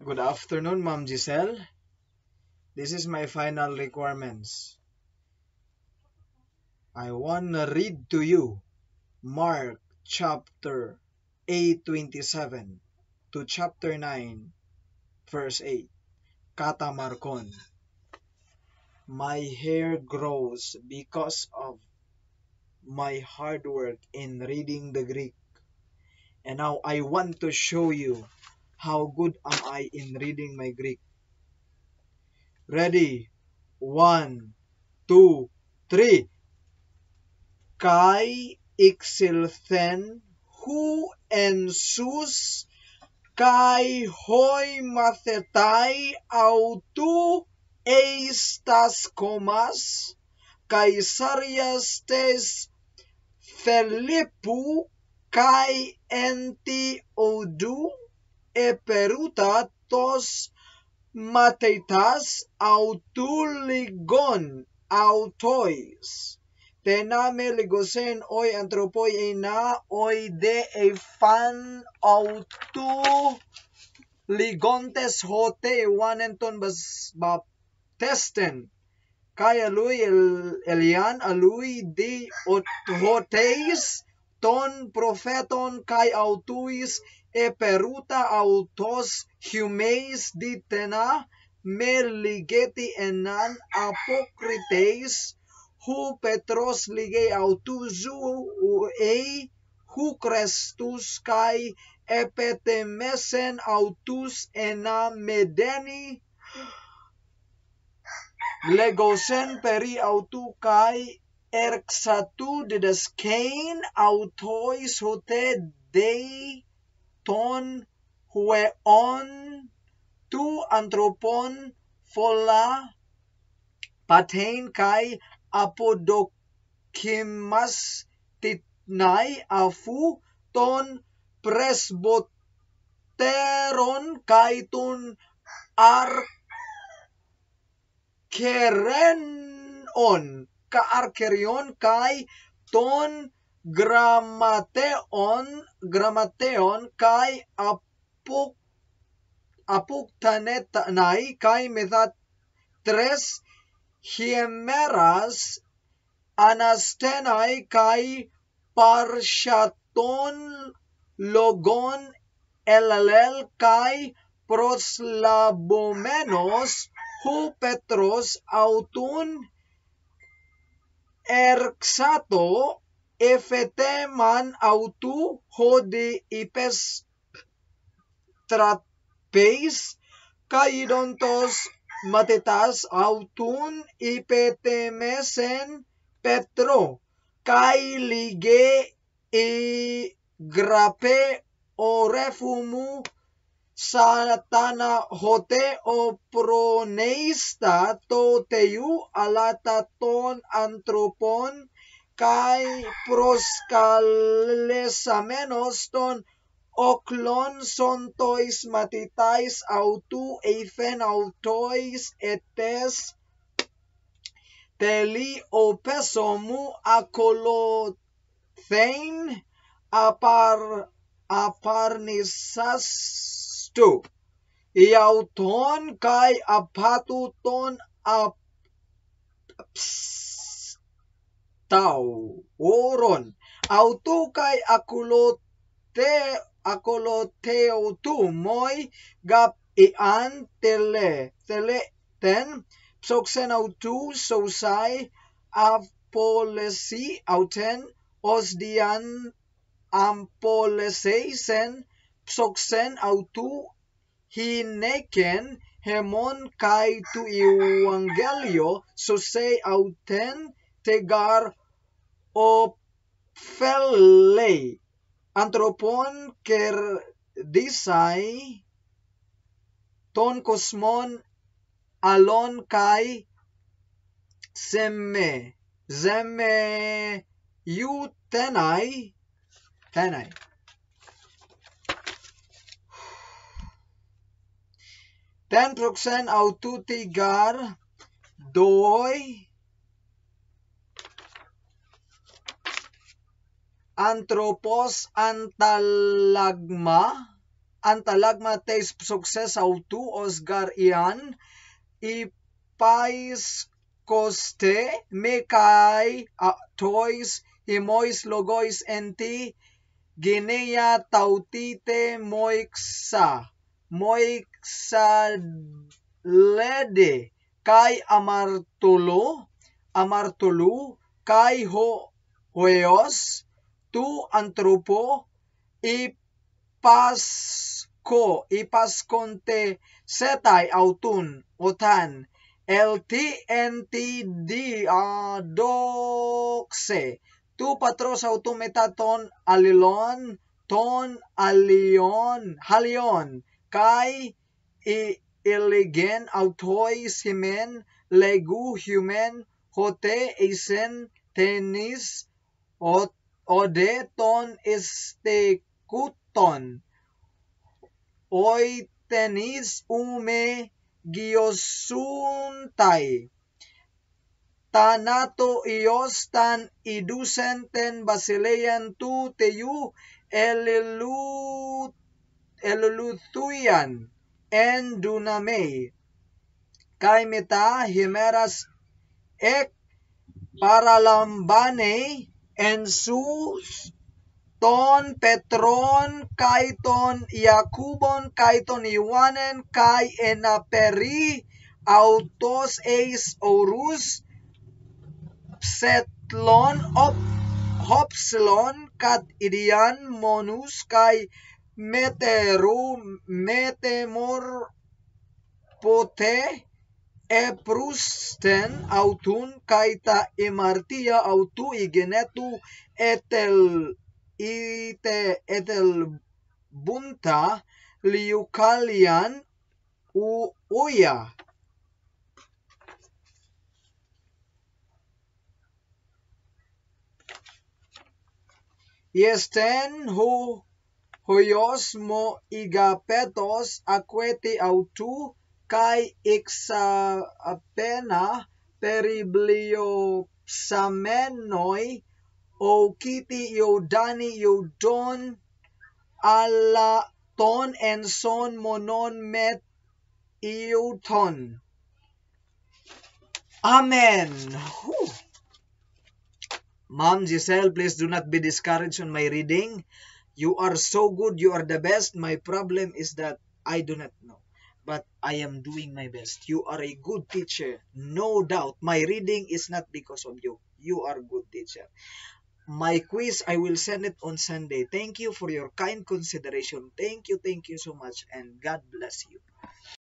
Good afternoon, Ma'am Giselle. This is my final requirements. I want to read to you Mark chapter 8:27 to chapter 9 verse 8. Kata Marcon. My hair grows because of my hard work in reading the Greek. And now I want to show you how good am I in reading my Greek. Ready? 1, 2, 3. Kai ixilthen hu ensus kai hoi mathetai autu eistas komas Caesarias tes Philippu kai enti odu eperuta tos mateitas autuligon autois. Tename ligosen oi anthropoi eina oi de efan autu ligontes hote wanenton baptesten. Kai alui elian alui di hoteis ton propheton kai autuis eperuta autos humeis ditena me ligeti enan apokrites hu Petros ligei autuzu ei hu Christus kai epetemesen autus ena medeni legosen peri autu kai erxatu didaskein autois hote dei ton hueon tu anthropon fola patein kai apodokimas titnai afu ton presboteron kai ton arkerenon ka arkerion kai ton gramateon kai apuktanetnai kai methat tres hiemeras anastenai kai parshaton logon elalel kai proslabomenos hu Petros autun erxato efeteman autu hodi ipes trapeis kaidontos matetas autun ipetemesen Petro kai lige i grape orefumu satana hote oproneista to teu alata ton anthropon kai proskalesamenos ton oklon sontois matitais autu eifen autois etes teli opesomu akolothein aparnisastu iauton kai apatuton oron autu kai akoloteutu moi gap ian ten psoksen autu sosai apolesi auten osdian ampoleseisen psoksen autu hineken hemon kai tu evangelio sosei auten tegar ophelei anthropon kerdisai ton kosmon alon kai zeme yu tenai ten proksen autu tigar doi anthropos antalagma antalagma tes sukses autu osgar ian ipais koste mekai tois himois logois enti Guinea tautite moixa lede kai amartulu kai hoeos tu antropo ipasconte setai autun otan LTNTD adokse tu patros autometaton alilon ton halion kai iligen autois himen legu humen hote isen tenis ode ton istekuton oi tenis ume giosuntai tanato ios tan idusen ten basilean tu teyu eluluthuyan en dunamei kai meta himeras ek paralambanei en sus ton Petron kai ton Jakubon kai ton Ioanen kai enaperi autos eis orus psetlon hopsilon kat idian monus kai metemor pote eprusten autun kai ta emartia autu igenetu etel bunta liukalian uya. Yesten hoyos mo igapetos aqueti autu kai ixapena peribliopsamenoi o kiti iodani iodon ala ton en son monon met iuton. Amen. Whew. Mom Giselle, please do not be discouraged on my reading. You are so good. You are the best. My problem is that I do not know. But I am doing my best. You are a good teacher. No doubt. My reading is not because of you. You are a good teacher. My quiz, I will send it on Sunday. Thank you for your kind consideration. Thank you so much. And God bless you.